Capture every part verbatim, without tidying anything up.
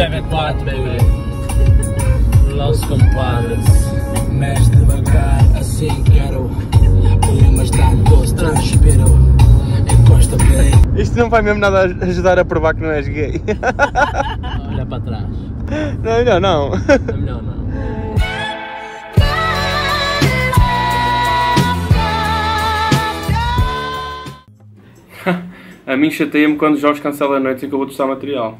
sete quatro, baby. Los compadres. Mais devagar, assim quero. Problemas tantos, transpiro. Encosta bem. Isto não vai mesmo nada ajudar a provar que não és gay. Olha para trás. Não, melhor não. É melhor não. A mim chateia-me quando o Jorge cancela a noite e que eu vou testar material.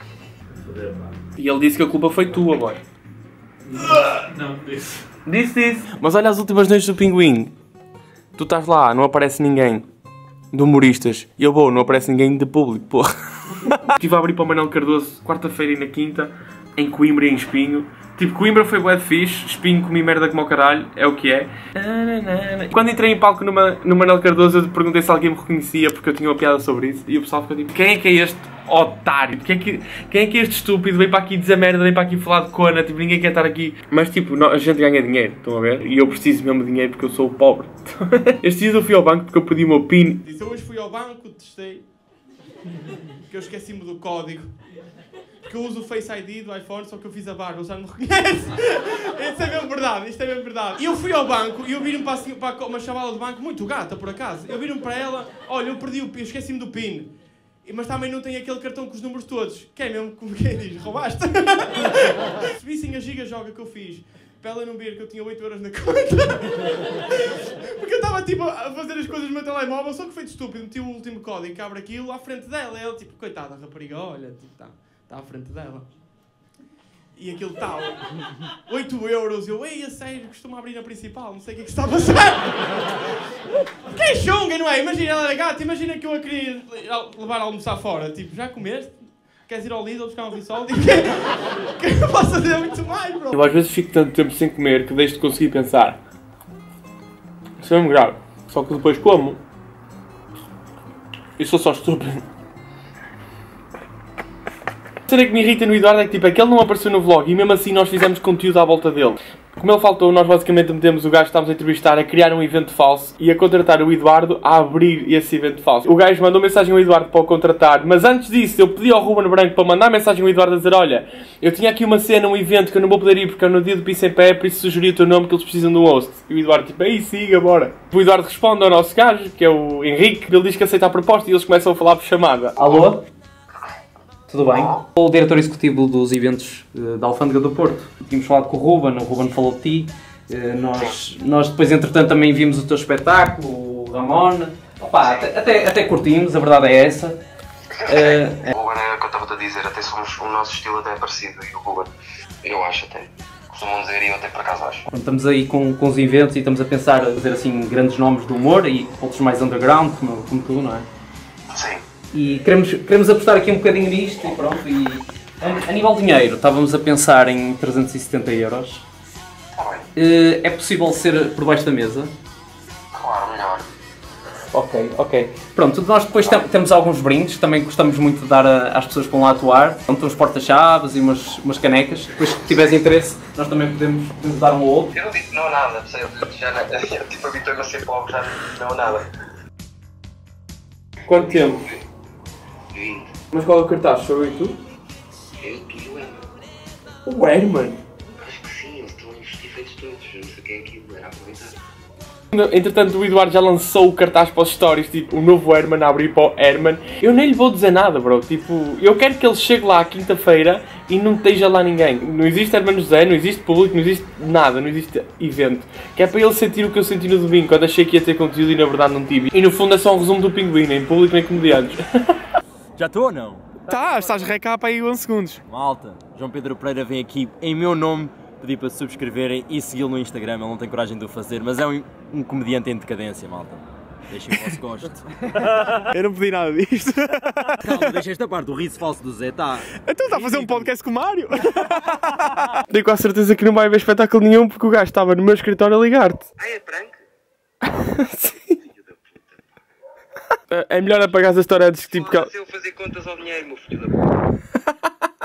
E ele disse que a culpa foi tua, boy. Não, disse. Disse, disse. Mas olha as últimas noites do Pinguim. Tu estás lá, não aparece ninguém. De humoristas. E eu vou, não aparece ninguém de público, porra. Estive a abrir para o Manuel Cardoso quarta-feira e na quinta, em Coimbra e em Espinho. Tipo, Coimbra foi bué de fixe, Espinho comi merda como o caralho, é o que é. Quando entrei em palco no, no Manuel Cardoso, eu perguntei se alguém me reconhecia, porque eu tinha uma piada sobre isso. E o pessoal ficou tipo, quem é que é este otário? Quem é que, quem é, que é este estúpido? Vem para aqui dizer merda, vem para aqui falar de cona, tipo, ninguém quer estar aqui. Mas tipo, não, a gente ganha dinheiro, estão a ver? E eu preciso mesmo de dinheiro porque eu sou pobre. Estes dias eu fui ao banco porque eu pedi o meu PIN. Disse, hoje fui ao banco, testei, porque eu esqueci-me do código. Porque eu uso o Face I D do iPhone, só que eu fiz a barba, ele já não me reconhece. Isto é mesmo verdade, isto é mesmo verdade. E eu fui ao banco e eu viro-me para, assim, para uma chavala do banco, muito gata por acaso. Eu viro-me para ela, olha, eu perdi o PIN, esqueci-me do PIN. Mas também não tem aquele cartão com os números todos. Que é mesmo, como quem diz, roubaste? Se vissem a giga-joga que eu fiz, para ela não ver que eu tinha oito euros na conta. Porque eu estava tipo a fazer as coisas no meu telemóvel, só que feito estúpido, meti o último código que abre aquilo à frente dela. E ela tipo, coitada, a rapariga, olha, tipo, está tá à frente dela. E aquilo tal, oito euros, eu, ei, a sério, costumo abrir na principal, não sei o que é que está a passar. Que é chunga, não é? Imagina, ela era gata, imagina que eu a queria levar a almoçar fora, tipo, já comeste? Queres ir ao Lidl buscar um risol? Digo, que eu posso fazer muito mais, bro. Eu às vezes fico tanto tempo sem comer que deixo de conseguir pensar. Isso é mesmo grave, só que depois como. Eu sou só estúpido. A cena que me irrita no Eduardo é que tipo, é que ele não apareceu no vlog e mesmo assim nós fizemos conteúdo à volta dele. Como ele faltou, nós basicamente metemos o gajo que estávamos a entrevistar a criar um evento falso e a contratar o Eduardo a abrir esse evento falso. O gajo mandou mensagem ao Eduardo para o contratar, mas antes disso eu pedi ao Ruben Branco para mandar mensagem ao Eduardo a dizer, olha, eu tinha aqui uma cena, um evento que eu não vou poder ir porque é no dia do Piso em Pé, por isso sugeri o teu nome que eles precisam de um host. E o Eduardo tipo, aí siga, bora. O Eduardo responde ao nosso gajo, que é o Henrique, ele diz que aceita a proposta e eles começam a falar por chamada. Alô? Tudo bem? Sou o diretor executivo dos eventos uh, da Alfândega do Porto. Tínhamos falado com o Ruben, o Ruben falou de ti. Uh, nós, nós depois, entretanto, também vimos o teu espetáculo, o Ramon. Opa, até, até, até curtimos, a verdade é essa. Uh, o Ruben é o que eu estava a dizer, até somos, o nosso estilo até é parecido, e o Ruben, eu acho até. Costumam dizer e eu até por acaso acho. Estamos aí com, com os eventos e estamos a pensar a fazer assim grandes nomes do humor e outros mais underground, como, como tu, não é? Sim. E queremos, queremos apostar aqui um bocadinho nisto e pronto. E a, a nível de dinheiro, estávamos a pensar em trezentos e setenta euros. Está bem. Uh, é possível ser por baixo da mesa? Claro, melhor. Ok, ok. Pronto, nós depois tem, temos alguns brindes, também gostamos muito de dar a, às pessoas que vão lá atuar. Então, uns porta-chaves e umas, umas canecas. Depois, se tiveres interesse, nós também podemos, podemos dar um ou outro. Eu não digo não nada, eu já não, eu, tipo, habituei-me a ser pobre, já não nada. Quanto tempo? vinte. Mas qual é o cartaz? Sou eu e tu? Eu, tu e o Herman. O Herman? Acho que sim, eles estão a investir feitos todos, eu não sei quem é aquilo, era aproveitar. Entretanto, o Eduardo já lançou o cartaz para os stories, tipo, o novo Herman a abrir para o Herman. Eu nem lhe vou dizer nada, bro. Tipo, eu quero que ele chegue lá à quinta-feira e não esteja lá ninguém. Não existe Herman José, não existe público, não existe nada, não existe evento. Que é para ele sentir o que eu senti no domingo, quando achei que ia ter conteúdo e na verdade não tive. E no fundo é só um resumo do Pinguim, nem público nem comediantes. Já estou ou não? Tá, estás recapa aí onze segundos. Malta, João Pedro Pereira vem aqui em meu nome pedir para subscreverem e segui-lo no Instagram, ele não tem coragem de o fazer, mas é um, um comediante em decadência, malta. Deixem o vosso gosto. Eu não pedi nada disto. Calma, deixa esta parte, o riso falso do Zé, tá... Então está a fazer um podcast com o Mário. Tenho quase certeza que não vai haver espetáculo nenhum porque o gajo estava no meu escritório a ligar-te. Ah, é prank? Sim. É melhor apagar as histórias de tipo... Se eu fazer contas ao dinheiro, meu filho da puta.